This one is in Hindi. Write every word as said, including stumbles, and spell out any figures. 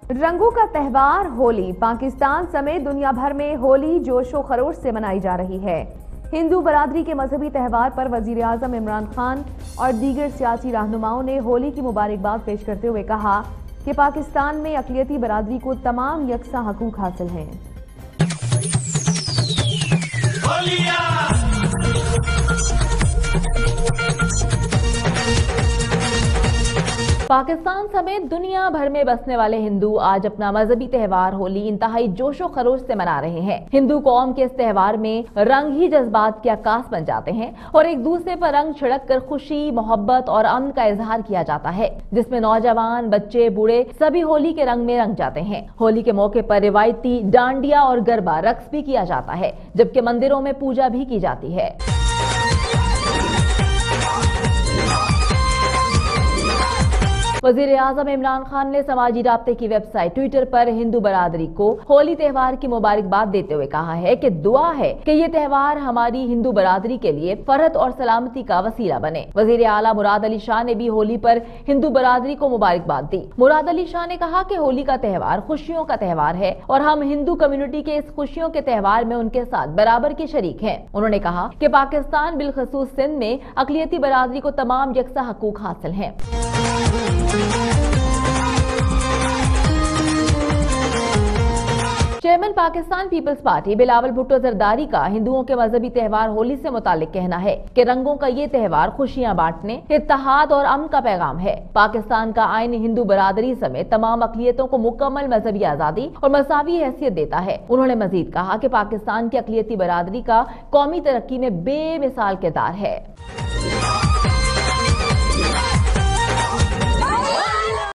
रंगों का त्योहार होली पाकिस्तान समेत दुनिया भर में होली जोशो खरोश से मनाई जा रही है। हिंदू बरादरी के मजहबी त्यौहार पर वजीर आजम इमरान खान और दीगर सियासी रहनुमाओं ने होली की मुबारकबाद पेश करते हुए कहा कि पाकिस्तान में अक़लियती बरादरी को तमाम यकसा हकूक हासिल हैं। पाकिस्तान समेत दुनिया भर में बसने वाले हिंदू आज अपना मजहबी त्यौहार होली इंतहाई जोशो खरोश से मना रहे हैं। हिंदू कौम के इस त्यौहार में रंग ही जज्बात के अक्कास बन जाते हैं और एक दूसरे पर रंग छिड़क कर खुशी, मोहब्बत और अमन का इजहार किया जाता है, जिसमें नौजवान, बच्चे, बूढ़े सभी होली के रंग में रंग जाते हैं। होली के मौके पर रिवायती डांडिया और गरबा रक्स भी किया जाता है, जबकि मंदिरों में पूजा भी की जाती है। वजीर आजम इमरान खान ने समाजी राब्ते की वेबसाइट ट्विटर पर हिंदू बरादरी को होली त्यौहार की मुबारकबाद देते हुए कहा है कि दुआ है कि ये त्यौहार हमारी हिंदू बरादरी के लिए फरहत और सलामती का वसीला बने। वजीर आला मुराद अली शाह ने भी होली पर हिंदू बरादरी को मुबारकबाद दी। मुराद अली शाह ने कहा कि होली का त्यौहार खुशियों का त्यौहार है और हम हिंदू कम्युनिटी के इस खुशियों के त्यौहार में उनके साथ बराबर के शरीक हैं। उन्होंने कहा कि पाकिस्तान बिलखसूस सिंध में अक़लियती बरादरी को तमाम यकसा हकूक हासिल हैं। Chairman Pakistan Peoples Party Bilawal Bhutto Zardari का हिंदुओं के मजहबी त्यौहार होली से मुतालिक कहना है कि रंगों का ये त्यौहार खुशियां बांटने, इत्तेहाद और अमन का पैगाम है। पाकिस्तान का आईन हिंदू बरादरी समेत तमाम अक़लियतों को मुकम्मल मजहबी आजादी और मसावी हैसियत देता है। उन्होंने मजीद कहा कि पाकिस्तान की अक़लियती बरादरी का कौमी तरक्की में बेमिसाल किरदार है।